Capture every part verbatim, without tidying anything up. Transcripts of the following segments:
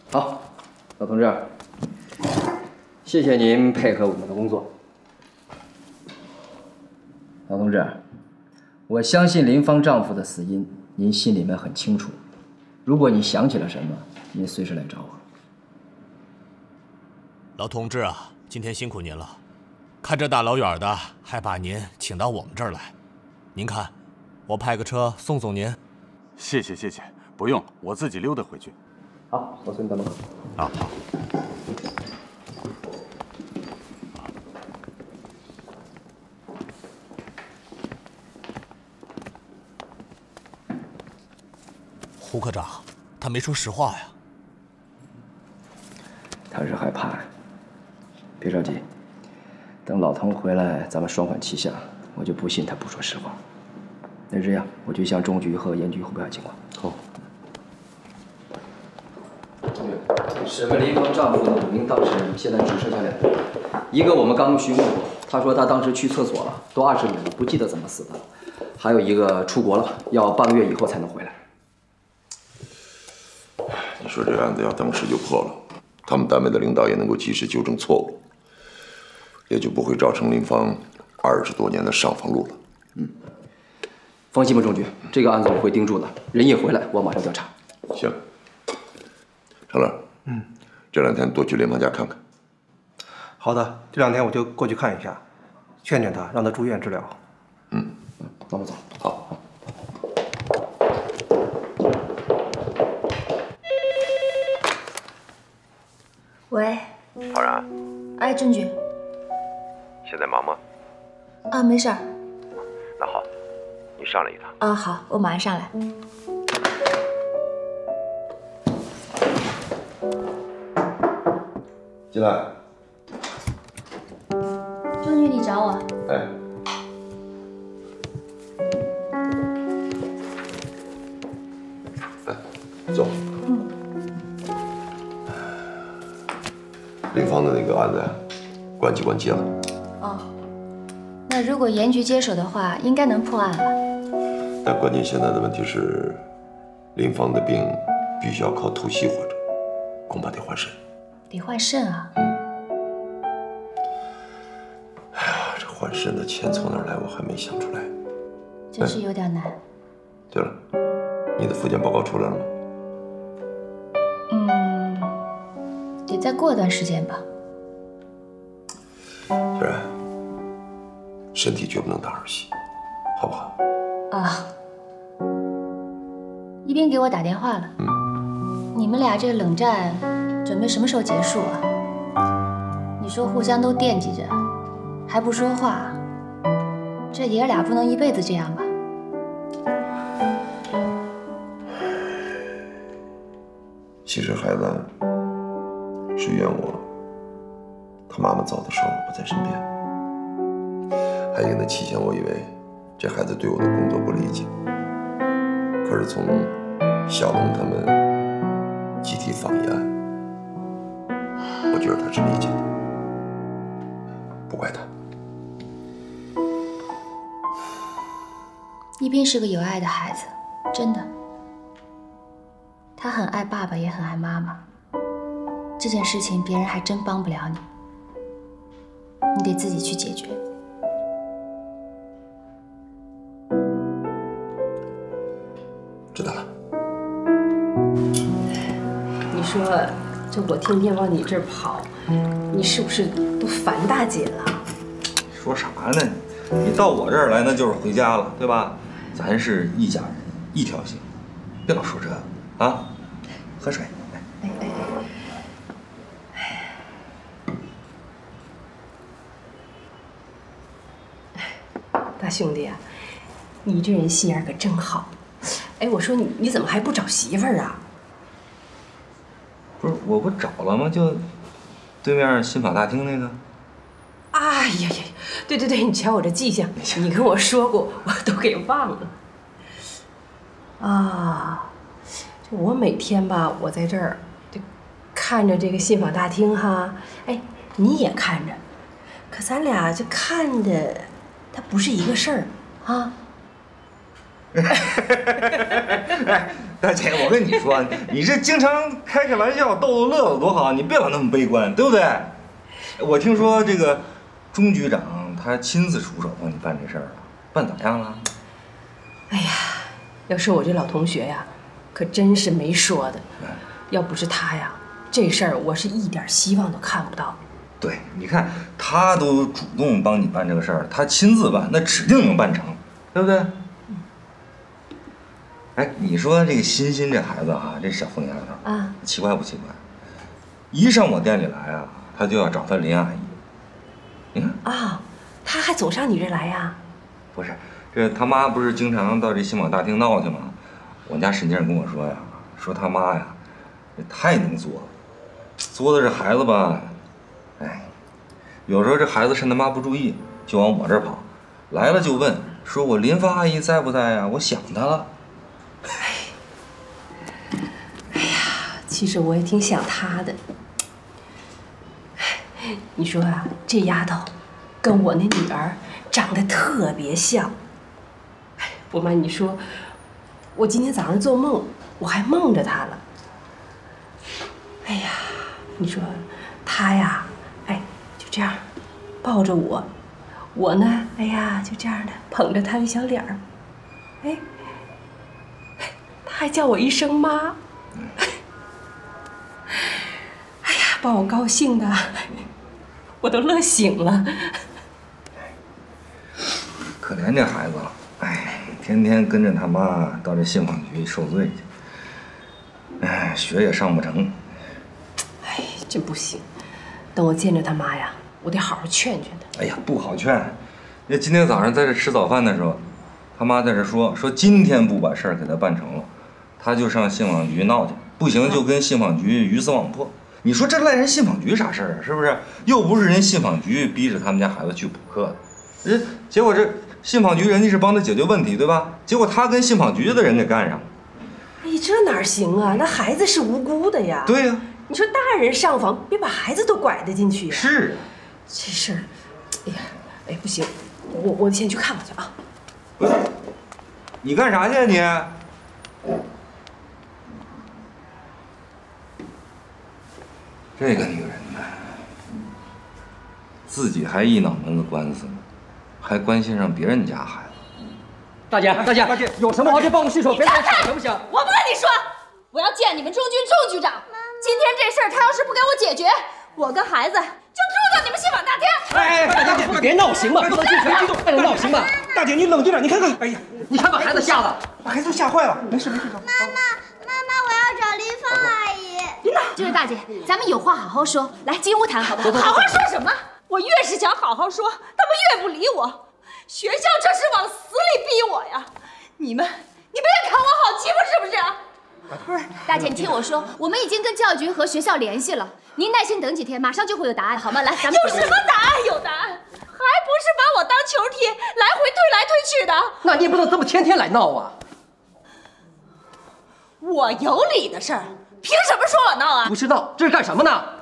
好，老同志，谢谢您配合我们的工作。老同志，我相信林芳丈夫的死因，您心里面很清楚。如果你想起了什么，您随时来找我。 老同志啊，今天辛苦您了，开这大老远的，还把您请到我们这儿来。您看，我派个车送送您。 谢谢谢谢，不用，我自己溜达回去。 好，我送你到门口。 啊，好。 胡科长，他没说实话呀。 他是害怕呀。别着急，等老滕回来，咱们双管齐下，我就不信他不说实话。那这样，我去向中局和严局汇报情况。 好。 审问林芳丈夫的五名当事人，现在只剩下两个。一个我们刚询问过，他说他当时去厕所了，都二十年了，不记得怎么死的。还有一个出国了，要半个月以后才能回来。 你说这个案子要当时就破了，他们单位的领导也能够及时纠正错误，也就不会造成林芳二十多年的上访路了。 嗯，放心吧，中局，这个案子我会盯住的。人一回来，我马上调查。 行，程乐，嗯，这两天多去林芳家看看。 好的，这两天我就过去看一下，劝劝他，让他住院治疗。 嗯， 那我走。 好。好。 喂， 浩然， 哎，郑局， 现在忙吗？ 啊，没事儿。 那好，你上来一趟。 啊，好，我马上上来。 进来。 郑局，你找我？ 哎。来，走。 嗯。 林芳的那个案子，关机关结了。 哦，那如果严局接手的话，应该能破案了。 但关键现在的问题是，林芳的病必须要靠透析活着，恐怕得换肾。 得换肾啊！ 哎呀，这换肾的钱从哪儿来，我还没想出来。 真是有点难。 哎、对了，你的复检报告出来了吗？ 嗯。得再过段时间吧。 虽然身体绝不能当儿戏，好不好？ 啊。一斌给我打电话了。 嗯。 你们俩这冷战准备什么时候结束啊？你说互相都惦记着，还不说话，这爷俩不能一辈子这样吧？ 其实孩子是怨我，他妈妈走的时候不在身边，还有一个呢，起先我以为这孩子对我的工作不理解，可是从小龙他们集体访医案，我觉得他是理解的，不怪他。 一斌是个有爱的孩子，真的，他很爱爸爸，也很爱妈妈。这件事情别人还真帮不了你，你得自己去解决。 知道了。 你说，这我天天往你这儿跑，你是不是都烦大姐了？ 说啥呢？你到我这儿来，那就是回家了，对吧？咱是一家人，一条心，别老说这个啊。喝水。 哎哎哎！大兄弟啊，你这人心眼可真好。哎，我说你你怎么还不找媳妇儿啊？ 不是，我不找了吗？就对面新法大厅那个。 哎呀呀，对对对，你瞧我这记性，你跟我说过，我都给忘了。啊，这我每天吧，我在这儿就看着这个信访大厅哈，哎，你也看着，可咱俩这看的，它不是一个事儿啊。 哎， 大姐，我跟你说，你这经常开开玩笑，逗逗乐子多好，你别老那么悲观，对不对？我听说这个钟局长他亲自出手帮你办这事儿了，办咋样了？ 哎呀，要说我这老同学呀，可真是没说的。要不是他呀，这事儿我是一点希望都看不到。 对，你看他都主动帮你办这个事儿，他亲自办，那指定能办成，对不对？哎，你说这个欣欣这孩子啊，这小疯丫头啊，奇怪不奇怪？一上我店里来啊，他就要找他林阿姨。你看啊，他还总上你这来呀？ 不是，这他妈不是经常到这新网大厅闹去吗？我家沈静跟我说呀，说他妈呀，这太能作了，作的这孩子吧，哎，有时候这孩子趁他妈不注意，就往我这儿跑，来了就问，说我林芳阿姨在不在呀？我想她了。 哎呀，其实我也挺想他的。你说啊，这丫头跟我那女儿长得特别像。我妈，你说，我今天早上做梦，我还梦着她了。哎呀，你说，她呀，哎，就这样抱着我，我呢，哎呀，就这样的捧着她的小脸儿，哎，她还叫我一声妈。哎呀，把我高兴的，我都乐醒了。 可怜这孩子，哎，天天跟着他妈到这信访局受罪去，哎，学也上不成。 哎，真不行，等我见着他妈呀，我得好好劝劝他。 哎呀，不好劝。那今天早上在这吃早饭的时候，他妈在这说说今天不把事儿给他办成了，他就上信访局闹去，不行就跟信访局鱼死网破。你说这赖人信访局啥事儿啊？是不是？又不是人信访局逼着他们家孩子去补课的，人结果这信访局人家是帮他解决问题，对吧？结果他跟信访局的人给干上了。 哎，这哪行啊？那孩子是无辜的呀。 对呀。 你说大人上访，别把孩子都拐得进去呀。 是。 这事儿，哎呀，哎，不行，我我先去看看去啊。 不是，你干啥去啊你？这个女人呢，自己还一脑门子官司呢，还关心上别人家孩子。 大姐，大姐，大姐，有什么往这办公室说，别在这吵，行不行？ 我不跟你说，我要见你们钟军钟局长。今天这事儿他要是不给我解决，我跟孩子就住到你们信访大厅。 哎，大姐，别闹行吗？不能尽情激动，不能闹行吗？ 大姐，你冷静点，你看看，哎呀， 你还把孩子吓的， 把孩子吓坏了。没事没事。 妈妈，妈妈，我要找林芳阿姨。 琳达，这位大姐，咱们有话好好说，来进屋谈好不好？好好说什么？我越是想好好说，他们越不理我。学校这是往死里逼我呀！你们，你们也看我好欺负是不是啊？不是，大姐，你听我说，我们已经跟教育局和学校联系了，您耐心等几天，马上就会有答案，好吗？来，咱们有什么答案？有答案，还不是把我当球踢，来回推来推去的。 那你也不能这么天天来闹啊！ 我有理的事儿，凭什么说我闹啊？ 不是闹，这是干什么呢？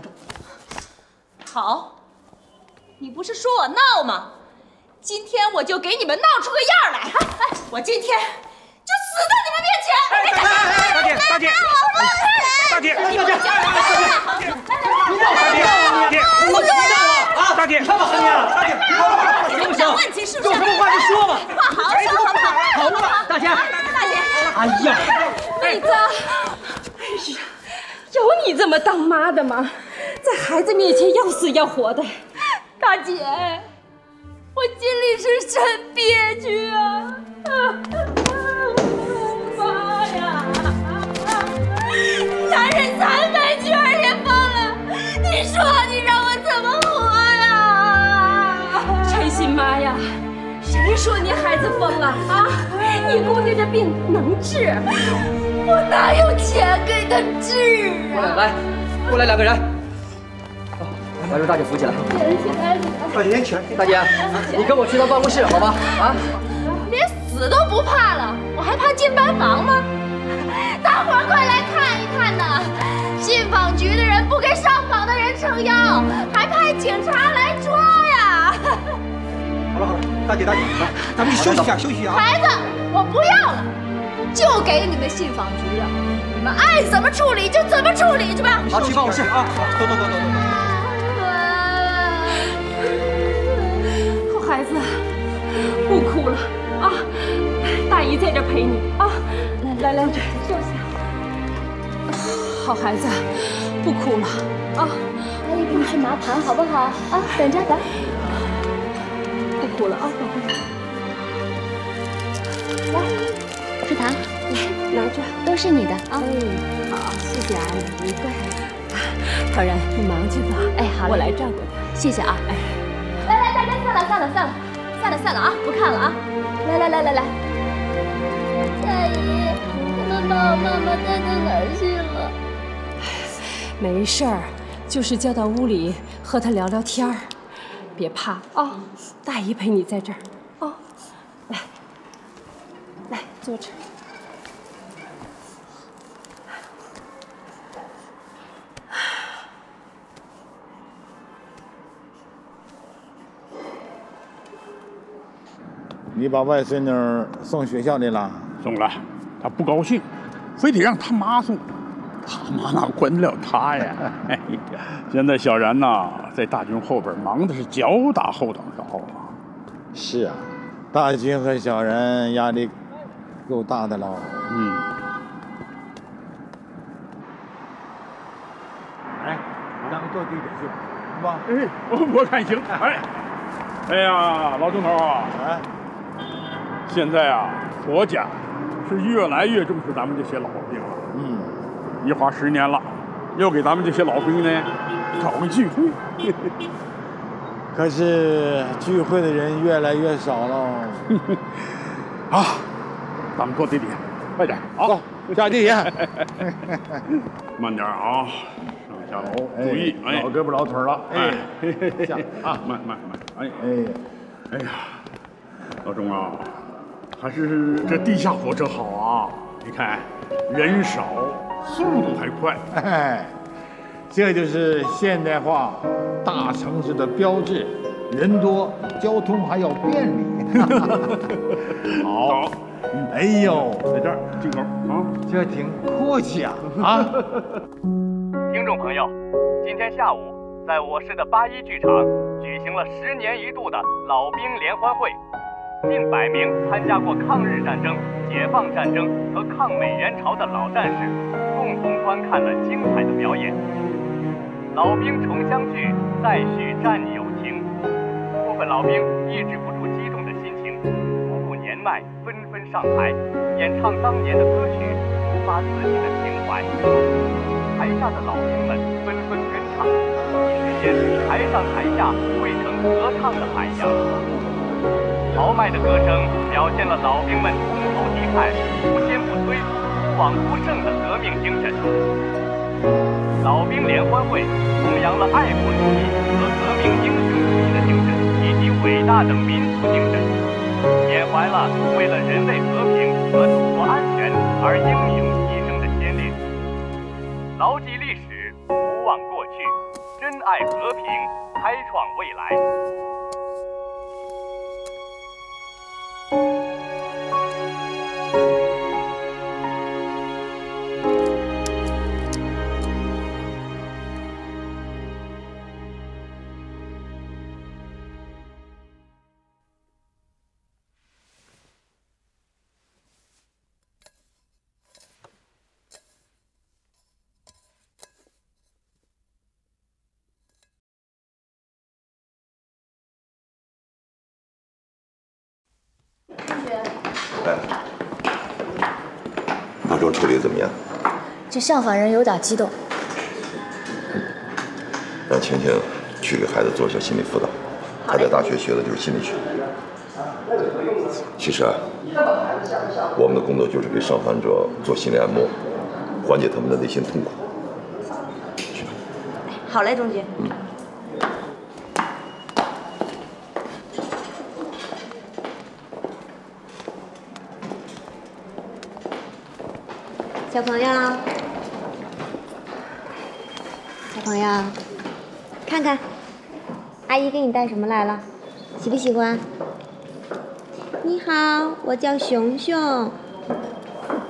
好，你不是说我闹吗？今天我就给你们闹出个样来！哎，我今天就死在你们面前！ 大姐，大姐，大姐，大姐，大姐，大姐，你闹啥闹啊你？ 我闹啊！大姐，看吧，大姐， 行不行？问题是不是？ 有什么话就说吧。 话好好说，好不好？ 好了，大姐， 大姐， 哎呀， 李子，哎呀，有你这么当妈的吗？在孩子面前要死要活的， 大姐，我心里是真憋屈啊！妈呀！男人残废，女儿也疯了，你说你让我怎么活呀？ 陈新妈呀，谁说你孩子疯了啊？你姑娘这病能治， 我哪有钱给她治啊？ 来，过来两个人。把这大姐扶起来。 起来，起来！ 大姐，起来！ 大姐，你跟我去趟办公室，好吧？啊！ 连死都不怕了，我还怕进班房吗？大伙儿快来看一看呐！信访局的人不给上访的人撑腰，还派警察来抓呀！ 好了好了，大姐大姐，来，咱们休息一下，休息一下啊。 孩子，我不要了。 就给你们信访局了，你们爱怎么处理就怎么处理去吧。 好，去办公室啊！走走走走走。 好孩子，不哭了啊！大姨在这陪你啊！来来来，坐下。好孩子，不哭了啊！ 阿姨给你去拿糖好不好？啊，等着，来。 不哭了啊，宝贝。 来，吃糖， 来拿着， 都是你的啊。 哎，好，谢谢阿姨，乖。陶然，你忙去吧。 哎，好， 我来照顾他。 谢谢啊。哎，来来，大家散了，散了，散了，散了，散了啊！不看了啊！来来来来来。 大姨，他们把我妈妈带到哪儿去了？ 没事儿，就是叫到屋里和他聊聊天儿，别怕啊、哦，大姨陪你在这儿哦。来，来坐着。 你把外孙女送学校里了？ 送了，她不高兴，非得让他妈送。他妈哪管得了他呀？哎呀，现在小然呐，在大军后边忙的是脚打后等烧啊。 是啊，大军和小然压力够大的了。 嗯。 哎，咱们坐地铁去，是吧？ 哎，我我看行。哎，哎呀，老钟头啊， 哎， 现在啊，国家是越来越重视咱们这些老兵了。 嗯。 一晃十年了，又给咱们这些老兵呢搞个聚会。 可是聚会的人越来越少了。 啊，咱们坐地铁，快点，好， 下地铁。 慢点啊，上下楼注意，哎， 老胳膊老腿了，哎，下啊， 慢慢慢，哎哎， 哎呀，老钟啊，还是这地下火车好啊，你看人少。速度还快， 哎，这就是现代化大城市的标志，人多，交通还要便利。好，哎呦， 在这儿进口啊， 这挺客气啊啊！ 听众朋友，今天下午在我市的八一剧场举行了十年一度的老兵联欢会。近百名参加过抗日战争、解放战争和抗美援朝的老战士，共同观看了精彩的表演。老兵重相聚，再续战友情。部分老兵抑制不住激动的心情，不顾年迈，纷纷上台演唱当年的歌曲，抒发自己的情怀。台下的老兵们纷纷跟唱，一时间，台上台下汇成合唱的海洋。豪迈的歌声表现了老兵们同仇敌忾、不坚不摧、不枉不胜的革命精神。老兵联欢会弘扬了爱国主义和革命英雄主义的精神，以及伟大的民族精神，缅怀了为了人类和平和祖国安全而英勇牺牲的先烈。牢记历史，不忘过去，珍爱和平，开创未来。 老周处理怎么样？ 这上访人有点激动， 让晴晴去给孩子做一下心理辅导。他在大学学的就是心理学。其实啊，我们的工作就是给上访者做心理按摩，缓解他们的内心痛苦。去吧。 好嘞，钟局。嗯。 小朋友，小朋友，看看，阿姨给你带什么来了，喜不喜欢？你好，我叫熊熊。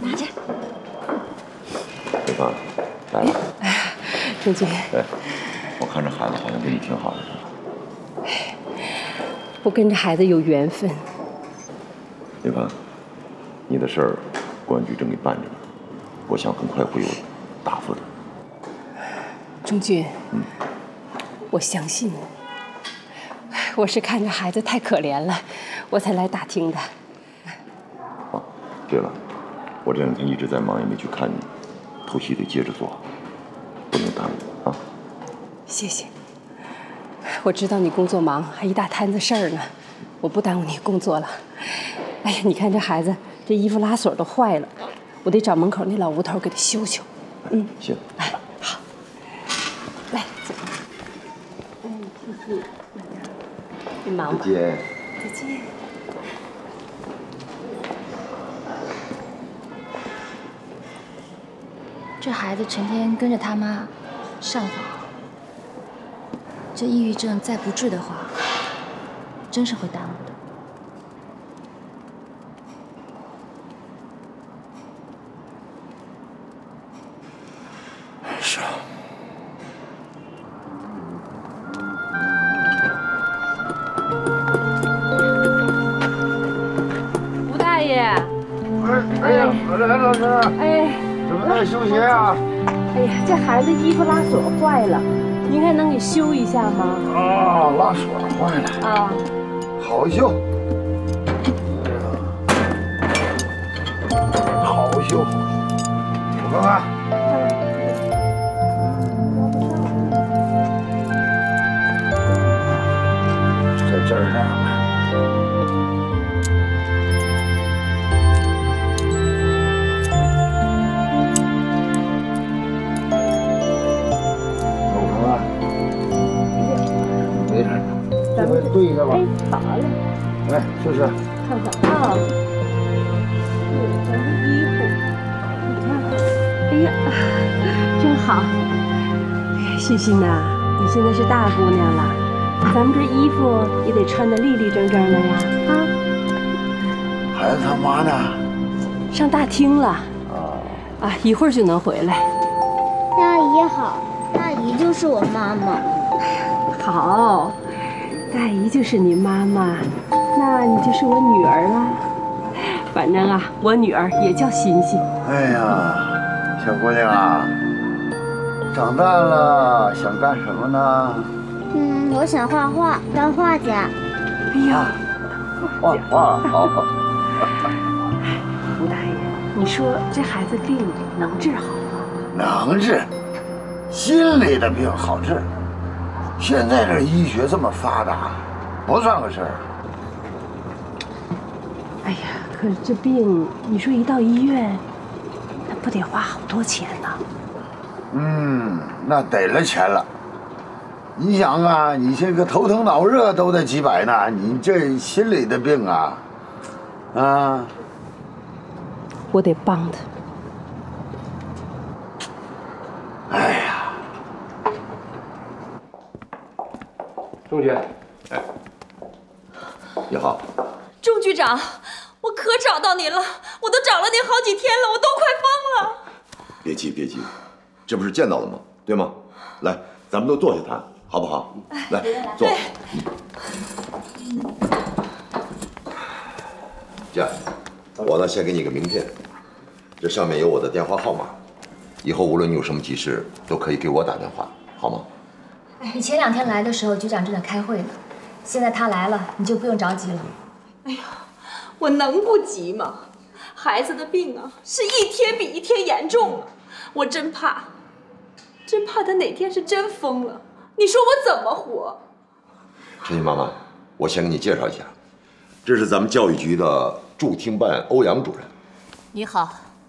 拿着。 对吧？来了。 钟军， 哎，我看这孩子好像跟你挺好的，是吧？ 我跟这孩子有缘分。 对吧？你的事儿，公安局正给办着呢，我想很快会有答复的。 钟军， 嗯， 我相信你。我是看着孩子太可怜了，我才来打听的。 哦，对了，我这两天一直在忙，也没去看你，头戏得接着做，不能耽误啊。 谢谢。我知道你工作忙，还一大摊子事儿呢，我不耽误你工作了。哎呀，你看这孩子，这衣服拉锁都坏了，我得找门口那老吴头给他修修。嗯， 行。 哎，好。来，走。哎，谢谢。你忙吧。 再见。 再见。 这孩子成天跟着他妈上访，这抑郁症再不治的话，真是会耽误的。 是啊。 吴大爷。 哎哎呀，来老师。 哎。 怎么在修鞋啊？ 哎呀，这孩子衣服拉锁坏了，您看能给修一下吗？ 啊，拉锁坏了。 啊。 好修。好修。我看看。在这儿呢。没事，这回对一个吧。 哎，好嘞。 来，试试。 看看啊，是咱们衣服，你看，哎呀，真好。哎呀，欣欣呐，你现在是大姑娘了，咱们这衣服也得穿得立立正正的呀，啊。 孩子他妈呢？ 上大厅了。 啊。 啊，一会儿就能回来。 大姨好，大姨就是我妈妈。 好，大姨就是你妈妈，那你就是我女儿啦。反正啊，我女儿也叫欣欣。 哎呀，小姑娘啊，长大了想干什么呢？ 嗯，我想画画，当画家。 哎呀， 画画好。 吴大爷，你说这孩子病能治好吗？ 能治，心里的病好治。现在这医学这么发达，不算个事儿。 哎呀，可是这病，你说一到医院，那不得花好多钱呢？ 嗯，那得了钱了。你想啊，你这个头疼脑热都得几百呢，你这心里的病啊，啊， 我得帮他。 哎呀。 钟局，哎，你好。 钟局长，我可找到您了，我都找了您好几天了，我都快疯了。 别急，别急，这不是见到了吗？对吗？来，咱们都坐下谈，好不好？来，坐。姐，我呢先给你个名片，这上面有我的电话号码，以后无论你有什么急事，都可以给我打电话，好吗？ 你前两天来的时候，局长正在开会呢，现在他来了，你就不用着急了。 哎呀，我能不急吗？孩子的病啊，是一天比一天严重了，我真怕，真怕他哪天是真疯了，你说我怎么活？ 陈欣妈妈，我先给你介绍一下，这是咱们教育局的驻厅办欧阳主任。 你好。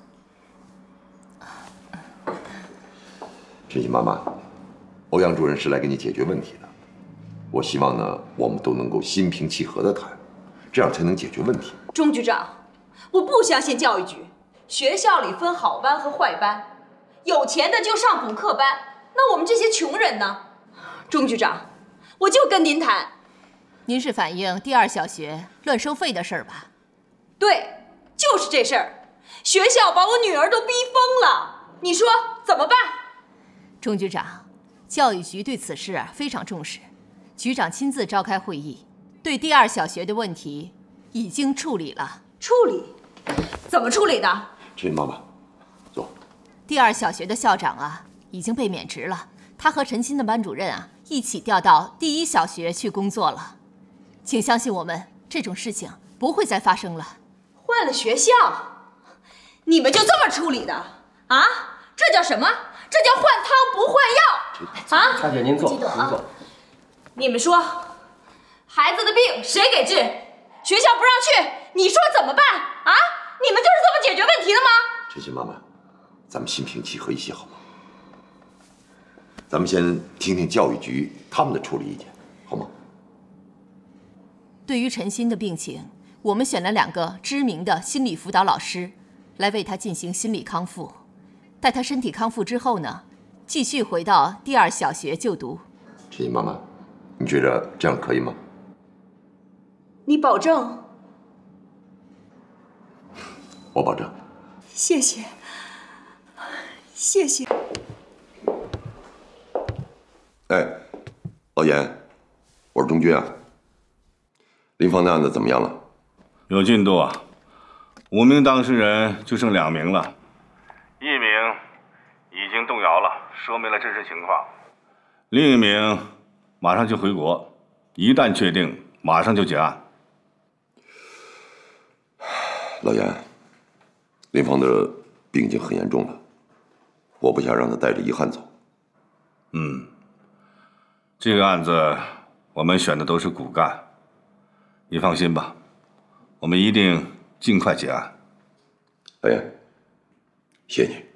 陈欣妈妈。欧阳主任是来给你解决问题的，我希望呢，我们都能够心平气和的谈，这样才能解决问题。 钟局长，我不相信教育局，学校里分好班和坏班，有钱的就上补课班，那我们这些穷人呢？钟局长，我就跟您谈。 您是反映第二小学乱收费的事儿吧？ 对，就是这事儿。 学校把我女儿都逼疯了，你说怎么办？ 钟局长，教育局对此事非常重视，局长亲自召开会议，对第二小学的问题已经处理了。 处理？怎么处理的？ 陈妈妈，走。 第二小学的校长啊，已经被免职了，他和陈鑫的班主任啊一起调到第一小学去工作了。请相信我们，这种事情不会再发生了。 换了学校，你们就这么处理的啊？这叫什么？这叫换汤不换药啊！ 大姐您坐，您坐。 你们说，孩子的病谁给治？学校不让去，你说怎么办啊？你们就是这么解决问题的吗？ 陈鑫妈妈，咱们心平气和一些好吗？咱们先听听教育局他们的处理意见，好吗？ 对于陈鑫的病情，我们选了两个知名的心理辅导老师，来为他进行心理康复。待他身体康复之后呢，继续回到第二小学就读。 陈鑫妈妈，你觉得这样可以吗？ 你保证？ 我保证。 谢谢，谢谢。 哎，老严，我是钟军啊。林芳的案子怎么样了？ 有进度啊，五名当事人就剩两名了。 一名已经动摇了，说明了真实情况。 另一名马上就回国，一旦确定，马上就结案。 老严，林芳的病已经很严重了，我不想让他带着遗憾走。 嗯，这个案子我们选的都是骨干，你放心吧，我们一定尽快结案。 老严，谢谢你。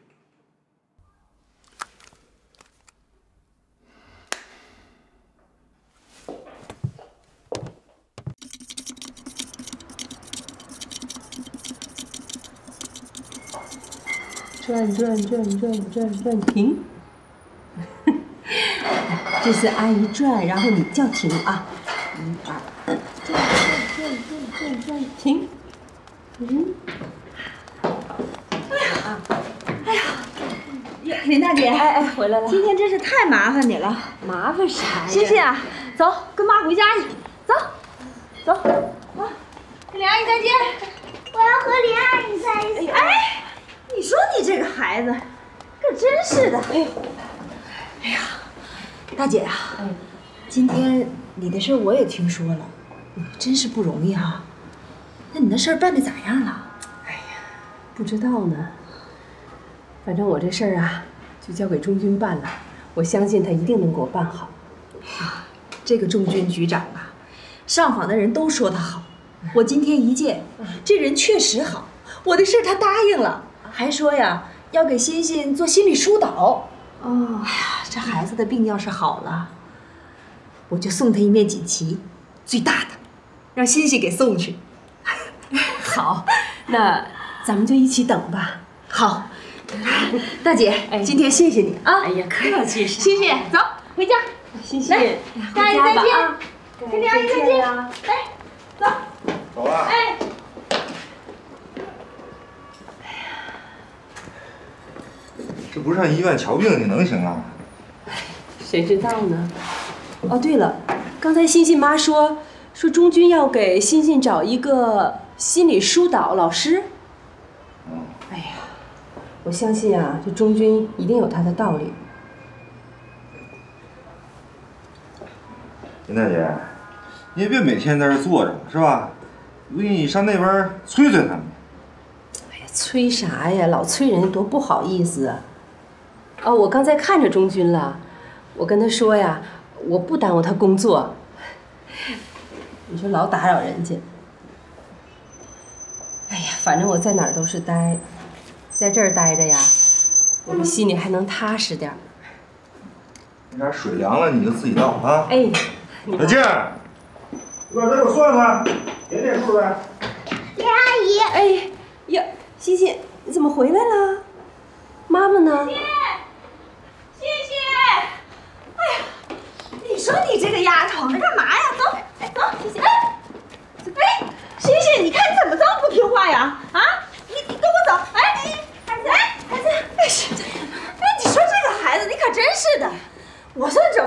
转转转转转转，停。这次阿姨转，然后你叫停啊！一二，转转转转转，停。嗯。 啊！哎呀，林大姐，哎哎，回来了。今天真是太麻烦你了。 麻烦啥呀？ 欣欣啊，走，跟妈回家去。走，走，啊，跟李阿姨再见。 我要和李阿姨在一起。 哎，你说你这个孩子，可真是的。哎呦，哎呀，大姐啊，嗯，今天你的事我也听说了，真是不容易啊。那你那事儿办的咋样了？ 哎呀，不知道呢。反正我这事儿啊，就交给钟军办了，我相信他一定能给我办好。 啊，这个钟军局长啊，上访的人都说他好，我今天一见，这人确实好，我的事他答应了，还说呀要给欣欣做心理疏导。哦，哎呀，这孩子的病要是好了，我就送他一面锦旗，最大的，让欣欣给送去。 好，那咱们就一起等吧。 好。大姐，哎，今天谢谢你啊！ 哎呀，客气啥？ 欣欣，走，回家。 欣欣， 来，跟阿姨再见，跟李阿姨再见。来，走， 走了。 哎， 这不上医院瞧病，你能行啊？ 谁知道呢？哦，对了，刚才欣欣妈说说钟军要给欣欣找一个心理疏导老师。 嗯。 哎呀。我相信啊，这钟军一定有他的道理。 林大姐，你也别每天在这坐着是吧？我给你上那边催催他们。 哎呀，催啥呀？老催人多不好意思啊！哦，我刚才看着钟军了，我跟他说呀，我不耽误他工作。你说老打扰人家。哎呀，反正我在哪儿都是待。在这儿待着呀，我们心里还能踏实点儿。 那点水凉了你就自己倒啊。 哎， 小静，一会儿给我算算，点点数呗。 李阿姨， 哎呀，欣欣，你怎么回来了？妈妈呢？ 欣欣，哎呀，你说你这个丫头，干嘛呀？走，哎，走，欣欣，哎，哎，欣欣，你看你怎么这么不听话呀？啊，你你跟我走，哎。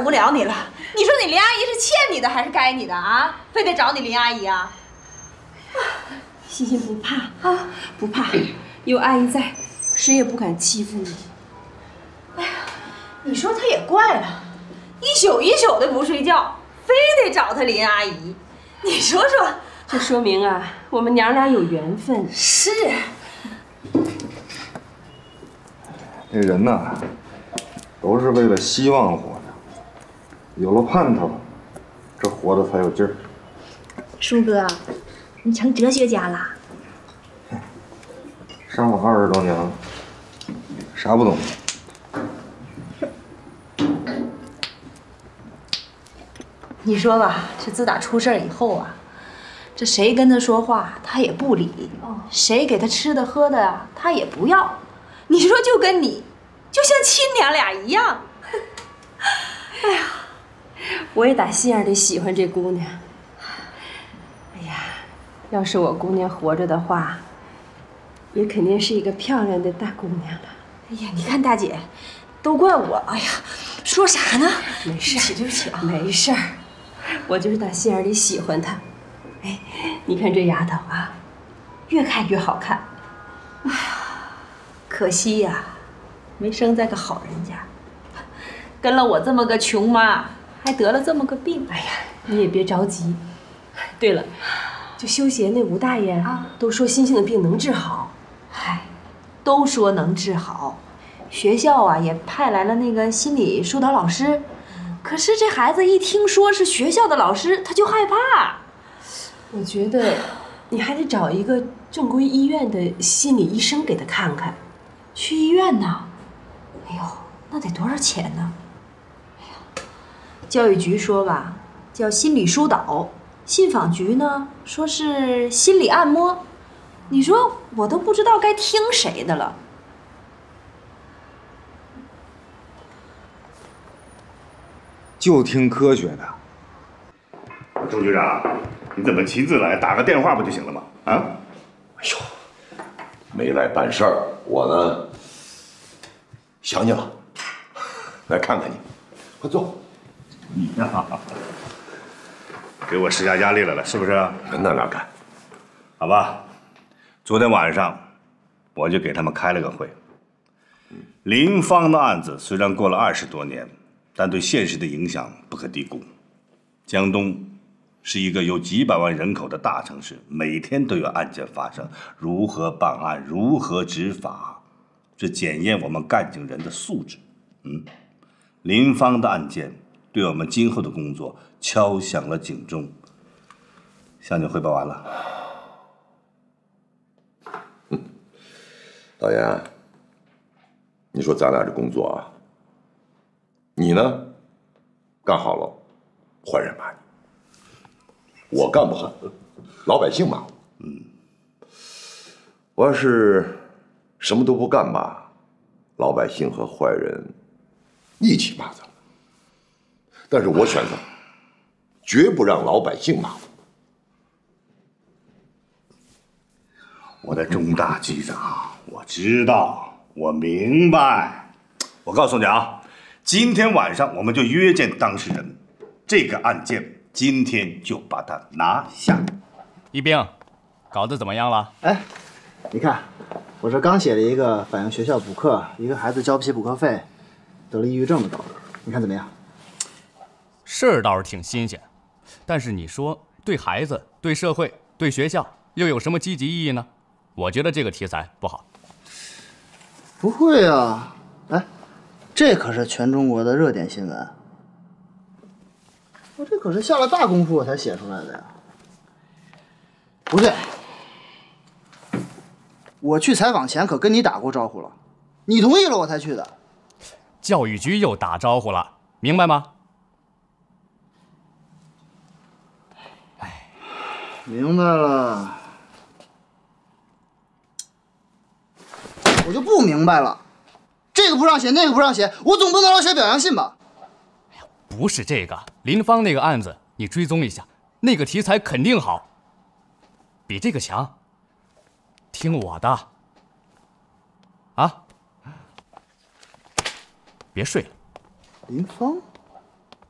无聊你了。你说你林阿姨是欠你的还是该你的啊？非得找你林阿姨啊？ 欣欣不怕啊，不怕，有阿姨在，谁也不敢欺负你。 哎呀，你说他也怪了，一宿一宿的不睡觉，非得找他林阿姨。你说说， 这说明啊，我们娘俩有缘分。 是。 这人呐，都是为了希望活着，有了盼头，这活着才有劲儿。 叔哥，你成哲学家了？ 上了二十多年了，啥不懂。 你说吧，这自打出事儿以后啊，这谁跟他说话他也不理，谁给他吃的喝的啊他也不要。你说就跟你，就像亲娘俩一样。 哎呀，我也打心眼里喜欢这姑娘。哎呀，要是我姑娘活着的话，也肯定是一个漂亮的大姑娘了。 哎呀，你看大姐，都怪我。哎呀，说啥呢？ 没事， 对不起啊， 没事儿，我就是打心眼里喜欢她。哎，你看这丫头啊，越看越好看。 哎呀，可惜呀、啊，没生在个好人家，跟了我这么个穷妈，还得了这么个病。 哎呀，你也别着急。对了，就修鞋那吴大爷啊，都说欣欣的病能治好。 嗨，都说能治好，学校啊也派来了那个心理疏导老师，可是这孩子一听说是学校的老师，他就害怕。 我觉得你还得找一个正规医院的心理医生给他看看。 去医院呢？哎呦，那得多少钱呢？哎呀，教育局说吧，叫心理疏导；信访局呢，说是心理按摩。你说我都不知道该听谁的了。 就听科学的。 周局长，你怎么亲自来？打个电话不就行了吗？啊？ 哎呦，没来办事儿，我呢想你了，来看看你，快坐。 你呀，给我施加压力来了，是不是？ 那哪敢？ 好吧，昨天晚上我就给他们开了个会。林芳的案子虽然过了二十多年，但对现实的影响不可低估。江东是一个有几百万人口的大城市，每天都有案件发生，如何办案，如何执法，这检验我们干警人的素质。嗯，林芳的案件对我们今后的工作敲响了警钟。向你汇报完了。 嗯，导演，你说咱俩这工作啊，你呢干好了，坏人骂你；我干不好，老百姓骂我。嗯，我要是什么都不干吧，老百姓和坏人一起骂咱们。但是我选择绝不让老百姓骂我。 我的钟大局长，我知道，我明白。我告诉你啊，今天晚上我们就约见当事人，这个案件今天就把它拿下。 一兵，稿子怎么样了？ 哎，你看，我这刚写了一个反映学校补课，一个孩子交不起补课费，得了抑郁症的稿子，你看怎么样？ 事儿倒是挺新鲜，但是你说对孩子、对社会、对学校又有什么积极意义呢？我觉得这个题材不好。 不会啊，哎，这可是全中国的热点新闻，我这可是下了大功夫我才写出来的呀。不对，我去采访前可跟你打过招呼了，你同意了我才去的。 教育局又打招呼了，明白吗？ 明白了。我就不明白了，这个不让写，那个不让写，我总不能老写表扬信吧？ 哎呀，不是这个，林芳那个案子，你追踪一下，那个题材肯定好，比这个强。听我的，啊，别睡了。 林芳，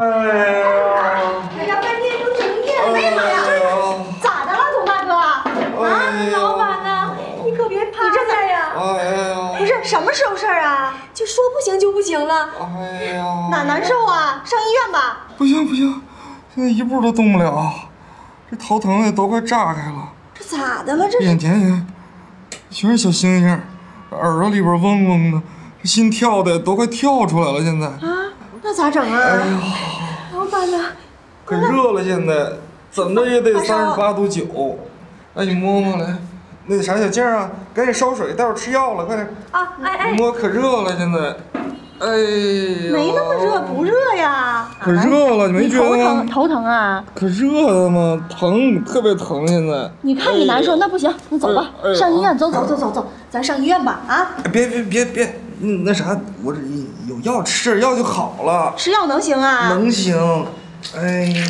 哎呀！ 哎呀，半天都停业了，哎呀妈呀！咋的了，董大哥？啊，老板呢？你可别趴下呀！ 哎呀！ 不是什么时候事儿啊？就说不行就不行了。 哎呀！ 哪难受啊？上医院吧。 不行不行，现在一步都动不了，这头疼的都快炸开了。 这咋的了？这眼前也全是小星星，耳朵里边嗡嗡的，这心跳的都快跳出来了。现在啊，那咋整啊？ 哎呀， 老板呢？ 可热了，现在怎么着也得三十八度九。哎，你摸摸来，那个啥小静啊，赶紧烧水，待会儿吃药了，快点。 啊，哎哎， 你摸可热了，现在。哎呀， 没那么热，不热呀。 可热了，你没觉得吗？ 头疼，头疼啊？ 可热了吗？疼，特别疼，现在。 你看你难受，那不行，那走吧，上医院，走走走走走，咱上医院吧，啊！ 别别别别，嗯，那啥，我这有药吃点药就好了。 吃药能行啊？ 能行。哎呀，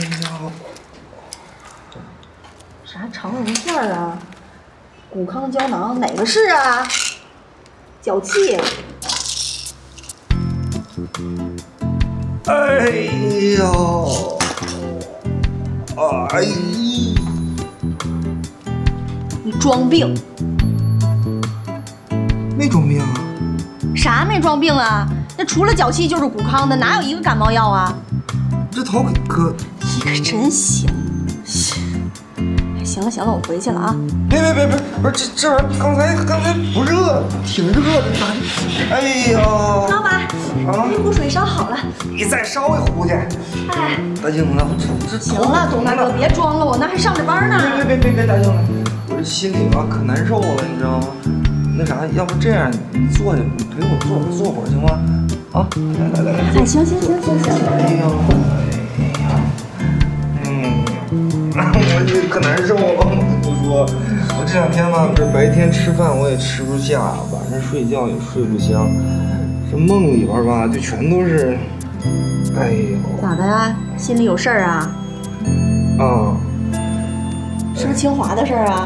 啥肠溶片啊？谷康胶囊哪个是啊？脚气。 哎呦，哎， 你装病？ 没装病啊？ 啥没装病啊？那除了脚气就是谷康的，哪有一个感冒药啊？ 这头可可…… 你可真行！行了行了，我回去了啊！ 别别别别，不是这这玩意儿，刚才刚才不热，挺热的，咋？哎呦！ 老板， 啊， 这壶水烧好了， 你再烧一壶去。 哎， 大静子，这这行了，董大哥，别装了，我那还上着班呢。 别别别别别，大静子，我这心里吧可难受了，你知道吗？那啥，要不这样，你坐下，你陪我坐坐会儿行吗？啊，来来来来。 哎，行行行行行。 哎呦，哎呀，嗯，我这可难受了。我说，我这两天吧，这白天吃饭我也吃不下，晚上睡觉也睡不香，这梦里边吧就全都是，哎呦。 咋的呀？心里有事儿啊？ 啊。 是不是清华的事儿啊？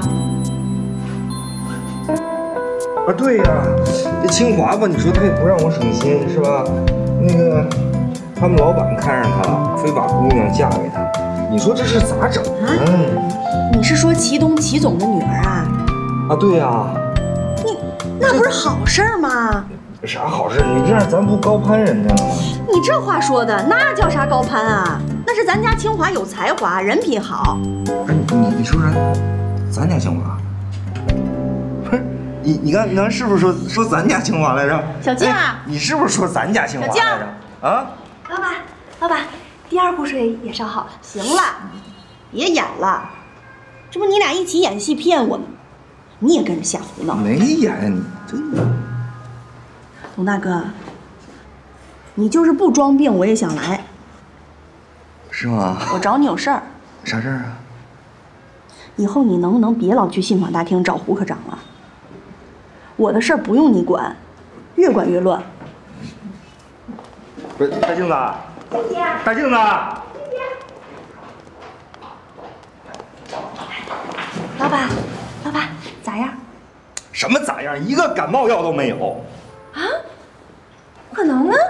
啊，对呀，这清华吧，你说他也不让我省心，是吧？那个，他们老板看上他了，非把姑娘嫁给他，你说这是咋整啊？ 你是说祁东祁总的女儿啊？ 啊，对呀。 你那不是好事儿吗？ 啥好事？你这样咱不高攀人家了吗？ 你这话说的，那叫啥高攀啊？那是咱家清华有才华，人品好。 哎，你你说啥？咱家清华？不是。你你刚你刚是不是说说咱家清华来着？ 小静啊、 哎，你是不是说咱家清华来着？啊， 老板，老板，第二壶水也烧好了。行了，别演了，这不你俩一起演戏骗我呢？你也跟着瞎胡闹。 没演，你真的。 董大哥，你就是不装病，我也想来。 是吗？ 我找你有事儿。 啥事儿啊？ 以后你能不能别老去信访大厅找胡科长了？我的事儿不用你管，越管越乱。 不是大静子，大静子， 老板，老板咋样？ 什么咋样？一个感冒药都没有。 啊？不可能啊！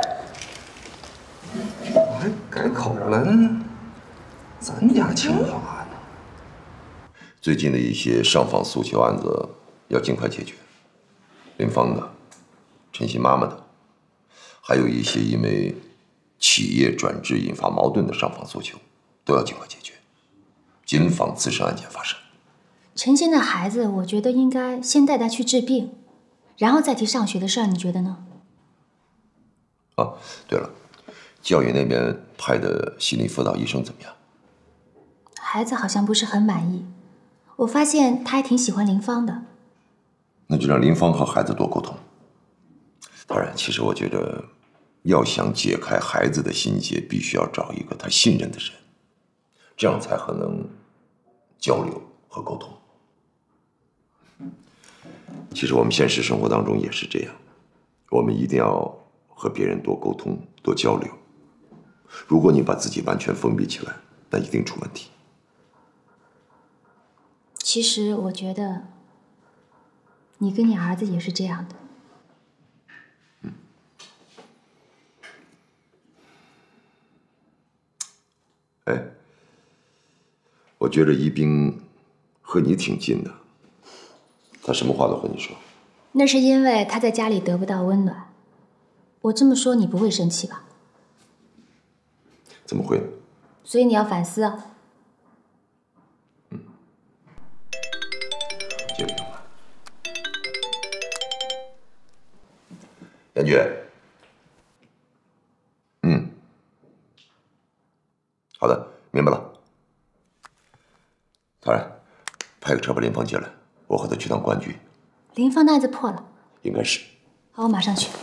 我还改口了呢，咱家清华呢。 最近的一些上访诉求案子要尽快解决。林芳的、陈鑫妈妈的，还有一些因为企业转制引发矛盾的上访诉求，都要尽快解决，谨防次生案件发生。 陈鑫的孩子，我觉得应该先带他去治病，然后再提上学的事儿，你觉得呢？ 啊，对了，教育那边派的心理辅导医生怎么样？ 孩子好像不是很满意，我发现他还挺喜欢林芳的。 那就让林芳和孩子多沟通。当然，其实我觉得，要想解开孩子的心结，必须要找一个他信任的人，这样才可能交流和沟通。其实我们现实生活当中也是这样，我们一定要和别人多沟通、多交流。如果你把自己完全封闭起来，那一定出问题。 其实我觉得，你跟你儿子也是这样的。 哎，我觉着一冰和你挺近的，他什么话都和你说。 那是因为他在家里得不到温暖。我这么说你不会生气吧？ 怎么会呢？ 所以你要反思啊。 嗯，接着用吧。严爵。嗯。好的，明白了。陶然，派个车把林芳接来，我和他去趟公安局。 林芳的案子破了。 应该是。 好，我马上去。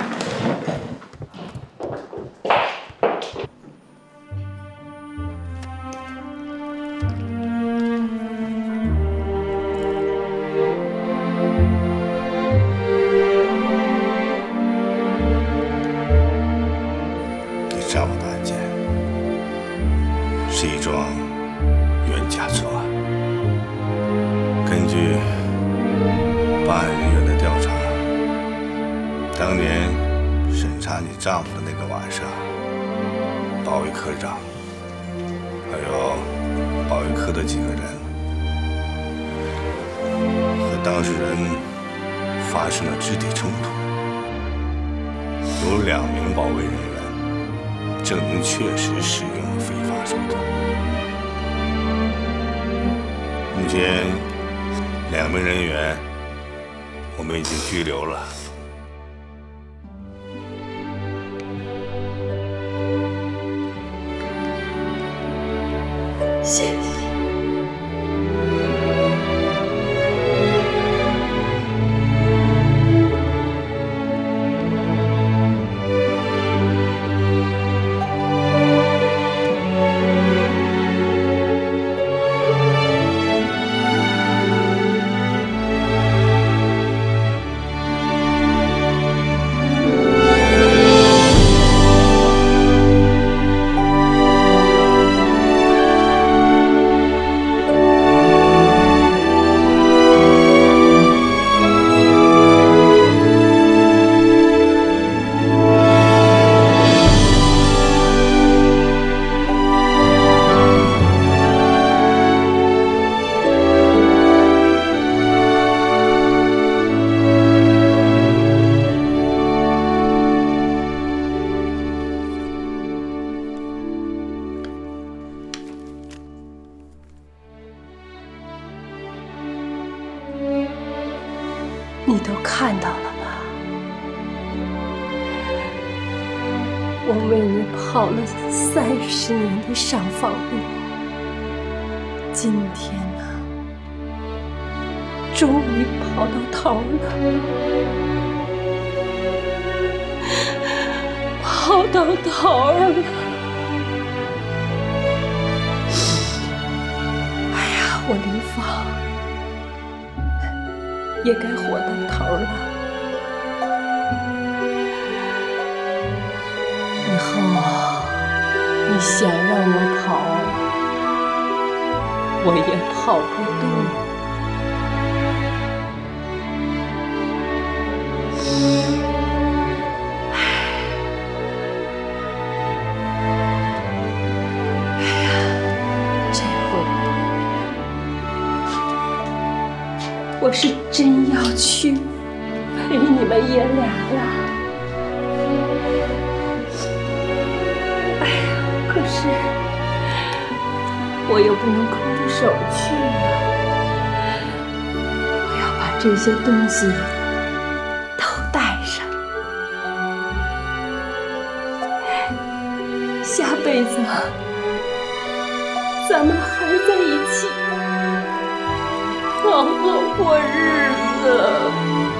你丈夫的案件是一桩冤假错案，根据办案人员的调查，当年审查你丈夫的那个晚上，保卫科长还有保卫科的几个人和当事人发生了肢体冲突，有两名保卫人员证明确实使用了非法手段。目前两名人员我们已经拘留了。 谢谢。你都看到了吧？我为你跑了三十年的上访路，今天呢，终于跑到头了，跑到头了。哎呀，我林芳也该活到头了。以后你想让我跑，我也跑不动。哎呀，这回我是真要去陪你们爷俩了。哎呀，可是我又不能空着手去呀，我要把这些东西都带上。下辈子咱们还在一起，好好过日子。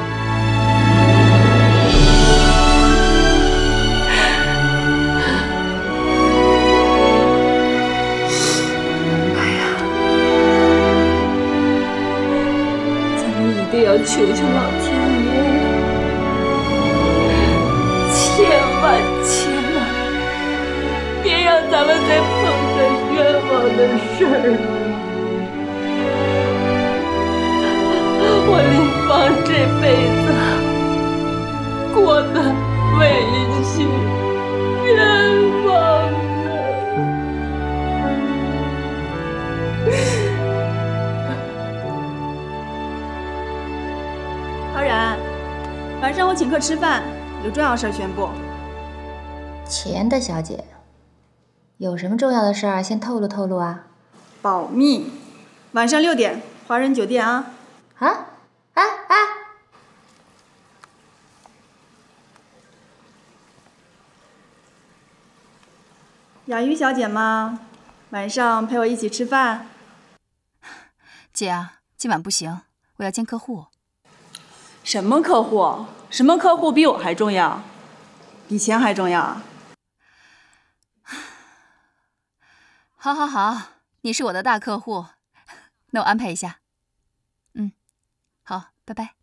一定要求求老天爷，千万千万别让咱们再碰上冤枉的事儿。我林芳这辈子过得委屈冤枉啊！ 我请客吃饭，有重要事宣布。 钱的小姐，有什么重要的事儿先透露透露啊？ 保密，晚上六点，华人酒店啊。 啊？哎哎！ 雅瑜小姐吗？晚上陪我一起吃饭。 姐啊，今晚不行，我要见客户。 什么客户？什么客户比我还重要？比钱还重要？ 好，好，好，你是我的大客户，那我安排一下。嗯，好，拜拜。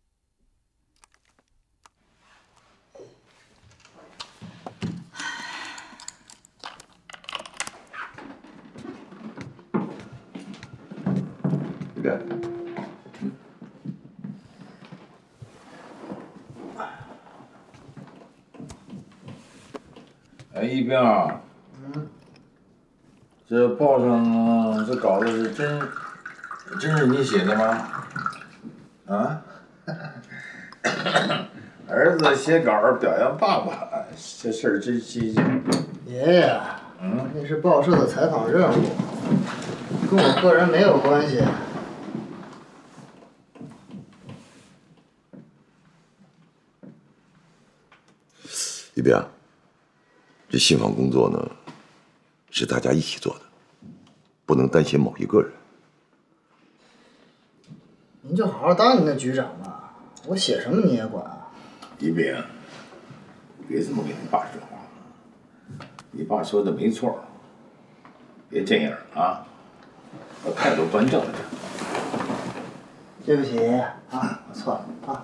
一边。 哎，一边儿。嗯。这报上这稿子是真，真是你写的吗？啊？儿子写稿表扬爸爸，这事儿真新鲜。 爷爷，嗯，那是报社的采访任务，跟我个人没有关系。 一边，这信访工作呢，是大家一起做的，不能担心某一个人。 您就好好当您的局长吧，我写什么你也管啊。 一冰，别这么跟你爸说话，你爸说的没错，别这样啊，我态度端正了点。 对不起，爷爷啊，我错了啊。